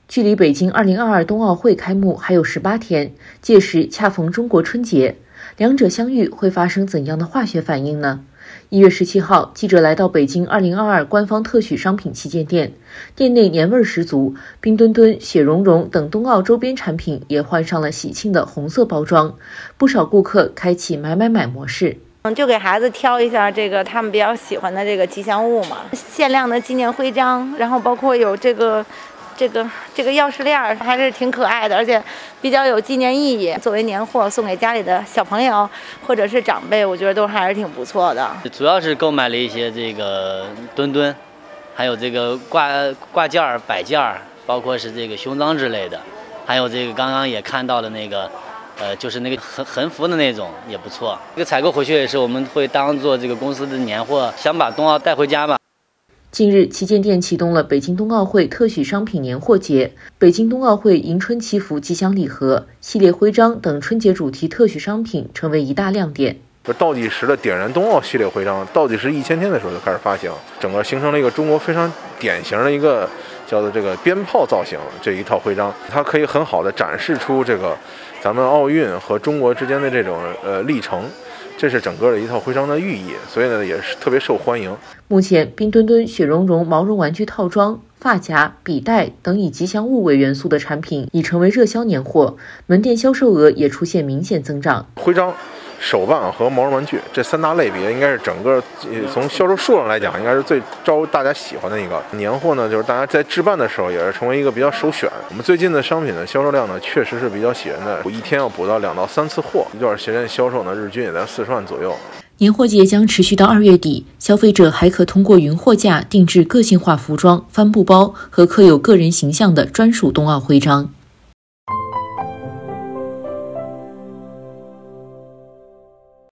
距离北京2022冬奥会开幕还有18天，届时恰逢中国春节，两者相遇会发生怎样的化学反应呢？1月17号，记者来到北京2022官方特许商品旗舰店，店内年味十足，冰墩墩、雪融融等冬奥周边产品也换上了喜庆的红色包装，不少顾客开启买模式。 就给孩子挑一下这个他们比较喜欢的这个吉祥物嘛，限量的纪念徽章，然后包括有这个钥匙链，还是挺可爱的，而且比较有纪念意义。作为年货送给家里的小朋友或者是长辈，我觉得都还是挺不错的。 主要是购买了一些这个墩墩，还有这个挂件儿、摆件儿，包括是这个胸章之类的，还有这个刚刚也看到的那个。就是那个横幅的那种也不错。这个采购回去也是我们会当做这个公司的年货，想把冬奥带回家吧。 近日，旗舰店启动了北京冬奥会特许商品年货节，北京冬奥会迎春祈福吉祥礼盒、系列徽章等春节主题特许商品成为一大亮点。 倒计时的点燃冬奥系列徽章，倒计时1000天的时候就开始发行，整个形成了一个中国非常典型的一个叫做这个鞭炮造型这一套徽章，它可以很好的展示出这个咱们奥运和中国之间的这种历程，这是整个的一套徽章的寓意，所以呢也是特别受欢迎。 目前，冰墩墩、雪融融毛绒玩具套装、发夹、笔袋等以吉祥物为元素的产品已成为热销年货，门店销售额也出现明显增长。 徽章、手办和毛绒玩具这3大类别，应该是整个从销售数量来讲，应该是最招大家喜欢的一个年货呢。就是大家在置办的时候，也是成为一个比较首选。我们最近的商品的销售量呢，确实是比较喜人的，一天要补到2到3次货，一段时间销售呢，日均也在40万左右。 年货节将持续到2月底，消费者还可通过云货架定制个性化服装、帆布包和刻有个人形象的专属冬奥徽章。